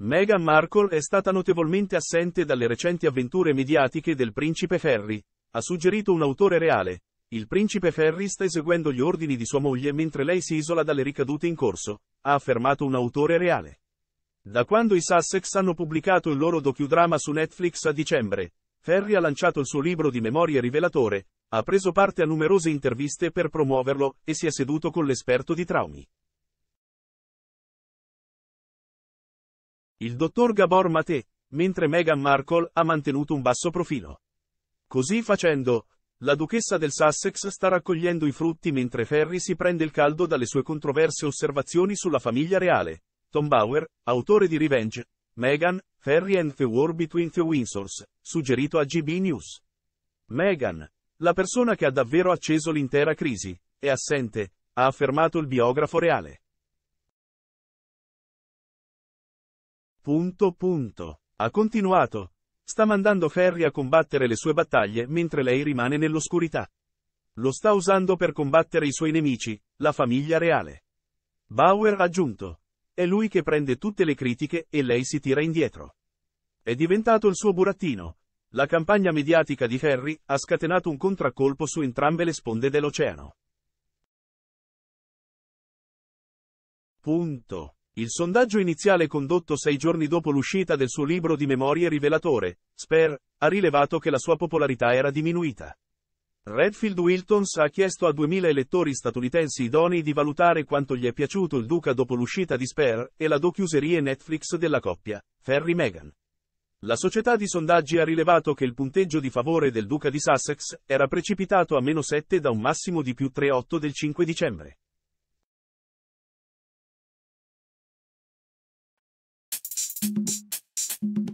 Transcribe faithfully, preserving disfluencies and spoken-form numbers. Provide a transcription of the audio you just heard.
Meghan Markle è stata notevolmente assente dalle recenti avventure mediatiche del principe Harry, ha suggerito un autore reale. Il principe Harry sta eseguendo gli ordini di sua moglie mentre lei si isola dalle ricadute in corso, ha affermato un autore reale. Da quando i Sussex hanno pubblicato il loro docudrama su Netflix a dicembre, Harry ha lanciato il suo libro di memorie rivelatore, ha preso parte a numerose interviste per promuoverlo e si è seduto con l'esperto di traumi. Il dottor Gabor Mate, mentre Meghan Markle ha mantenuto un basso profilo. Così facendo, la duchessa del Sussex sta raccogliendo i frutti mentre Harry si prende il caldo dalle sue controverse osservazioni sulla famiglia reale. Tom Bauer, autore di Revenge, Meghan, Harry and the War Between the Windsors, suggerito a G B News. Meghan, la persona che ha davvero acceso l'intera crisi, è assente, ha affermato il biografo reale. Punto punto. Ha continuato. Sta mandando Harry a combattere le sue battaglie mentre lei rimane nell'oscurità. Lo sta usando per combattere i suoi nemici, la famiglia reale. Bauer ha aggiunto. È lui che prende tutte le critiche e lei si tira indietro. È diventato il suo burattino. La campagna mediatica di Harry ha scatenato un contraccolpo su entrambe le sponde dell'oceano. Punto. Il sondaggio iniziale condotto sei giorni dopo l'uscita del suo libro di memorie rivelatore, Spare, ha rilevato che la sua popolarità era diminuita. Redfield Wiltons ha chiesto a duemila elettori statunitensi idonei di valutare quanto gli è piaciuto il duca dopo l'uscita di Spare e la docuserie Netflix della coppia, Harry-Meghan. La società di sondaggi ha rilevato che il punteggio di favore del duca di Sussex era precipitato a meno sette da un massimo di più tre virgola otto del cinque dicembre. Thank you.